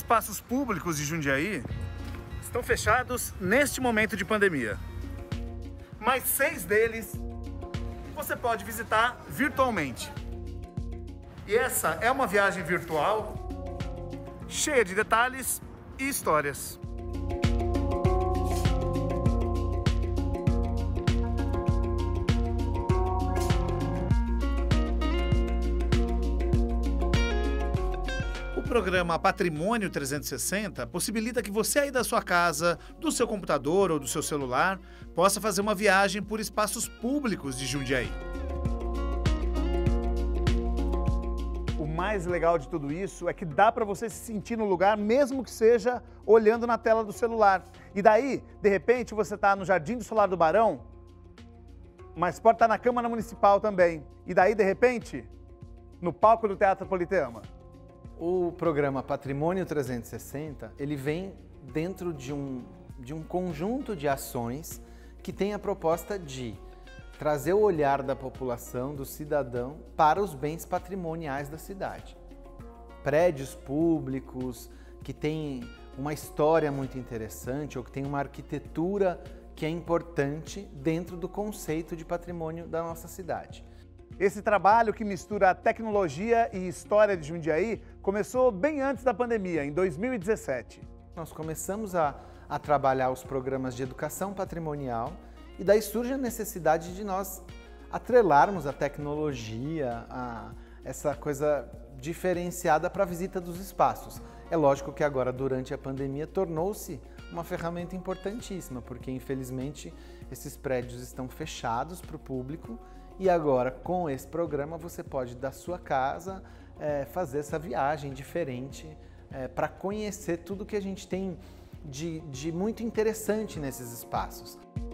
espaços públicos de Jundiaí estão fechados neste momento de pandemia. Mas 6 deles você pode visitar virtualmente. E essa é uma viagem virtual cheia de detalhes e histórias. O programa Patrimônio 360 possibilita que você aí da sua casa, do seu computador ou do seu celular, possa fazer uma viagem por espaços públicos de Jundiaí. O mais legal de tudo isso é que dá para você se sentir no lugar, mesmo que seja olhando na tela do celular. E daí, de repente, você está no Jardim do Solar do Barão, mas pode estar na Câmara Municipal também. E daí, de repente, no palco do Teatro Politeama. O programa Patrimônio 360, ele vem dentro de um conjunto de ações que tem a proposta de trazer o olhar da população, do cidadão, para os bens patrimoniais da cidade. Prédios públicos que têm uma história muito interessante ou que têm uma arquitetura que é importante dentro do conceito de patrimônio da nossa cidade. Esse trabalho que mistura tecnologia e história de Jundiaí começou bem antes da pandemia, em 2017. Nós começamos a trabalhar os programas de educação patrimonial e daí surge a necessidade de nós atrelarmos a tecnologia, essa coisa diferenciada para a visita dos espaços. É lógico que agora, durante a pandemia, tornou-se uma ferramenta importantíssima, porque infelizmente esses prédios estão fechados para o público. E agora, com esse programa, você pode, da sua casa, fazer essa viagem diferente para conhecer tudo que a gente tem de muito interessante nesses espaços.